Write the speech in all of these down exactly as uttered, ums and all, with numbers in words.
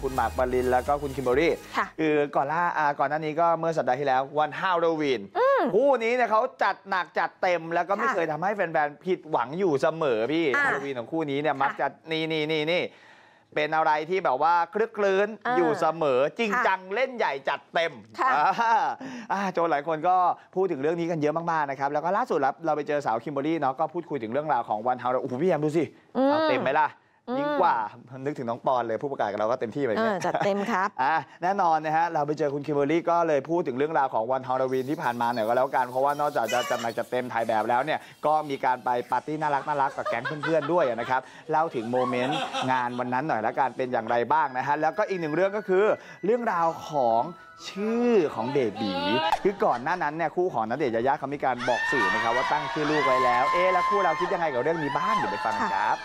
คุณหมากปรินแล้วก็คุณคิมเบอรี่คือก่อนล่าก่อนหน้านี้ก็เมื่อสัปดาห์ที่แล้ววันฮาโลวีนคู่นี้เนี่ยเขาจัดหนักจัดเต็มแล้วก็ไม่เคยทำให้แฟนๆผิดหวังอยู่เสมอพี่ฮาโลวีนของคู่นี้เนี่ยมักจะนี่นี่นี่นี่เป็นอะไรที่แบบว่าคลึกคลื้นอยู่เสมอจริงจังเล่นใหญ่จัดเต็มโจนหลายคนก็พูดถึงเรื่องนี้กันเยอะมากๆนะครับแล้วก็ล่าสุดเราไปเจอสาวคิมเบอรี่เนาะก็พูดคุยถึงเรื่องราวของวันฮาโลวีนโอ้โหพี่แอมดูสิเอาเต็มไหมล่ะยิ่งกว่านึกถึงน้องปอนเลยผู้ประกาศกับเราก็เต็มที่ไปเนี่ยจัดเต็มครับแน่นอนนะฮะเราไปเจอคุณคิมเบอรี่ก็เลยพูดถึงเรื่องราวของวันฮาโลวีนที่ผ่านมาหน่อยก็แล้วกันเพราะว่านอกจากจะจัดหนักจัดเต็มถ่ายแบบแล้วเนี่ยก็มีการไปปาร์ตี้น่ารักน่ารักกับแก๊งเพื่อนๆด้วยนะครับเล่าถึงโมเมนต์งานวันนั้นหน่อยละกันเป็นอย่างไรบ้างนะฮะแล้วก็อีกหนึ่งเรื่องก็คือเรื่องราวของชื่อของเบบีคือก่อนหน้านั้นเนี่ยคู่ของณเดชน์ยายาเขามีการบอกสื่อนะครับว่าตั้งชื่อลูกไว้แล้วเอ๊ะแล้วคู่เราคิดยังไงกับเรื่องนี้บ้างเดี๋ยวไปฟังครับ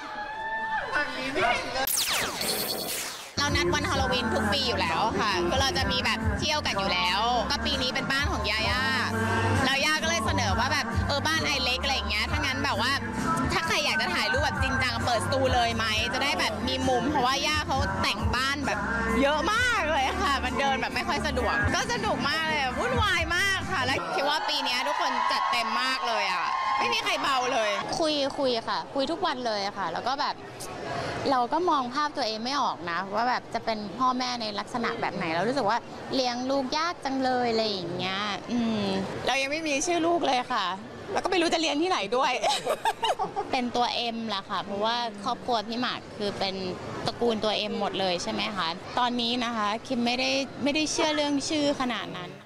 เรานัดวันฮาโลวีนทุกปีอยู่แล้วค่ะก็เราจะมีแบบเที่ยวกันอยู่แล้วก็ปีนี้เป็นบ้านของยาย่าแล้วย่าก็เลยเสนอว่าแบบเออบ้านไอเล็กอะไรอย่างเงี้ยถ้างั้นแบบว่าถ้าใครอยากจะถ่ายรูปแบบจริงจังเปิดสตูเลยไหมจะได้แบบมีมุมเพราะว่าย่าเขาแต่งบ้านแบบเยอะมากเลยค่ะมันเดินแบบไม่ค่อยสะดวกก็สนุกมากเลยวุ่นวายมากค่ะและคิดว่าปีนี้ทุกคนจัดเต็มมากเลยอ่ะไม่มีใครเบาเลยคุยคุยค่ะคุยทุกวันเลยค่ะแล้วก็แบบเราก็มองภาพตัวเองไม่ออกนะว่าแบบจะเป็นพ่อแม่ในลักษณะแบบไหนเรารู้สึกว่าเลี้ยงลูกยากจังเลยอะไรอย่างเงี้ยอืมเรายังไม่มีชื่อลูกเลยค่ะแล้วก็ไม่รู้จะเรียนที่ไหนด้วยเป็นตัวเอ็มแหละค่ะเพราะว่าครอบครัวพี่หมากคือเป็นตระกูลตัวเอ็มหมดเลยใช่ไหมคะตอนนี้นะคะคิมไม่ได้ไม่ได้เชื่อเรื่องชื่อขนาดนั้น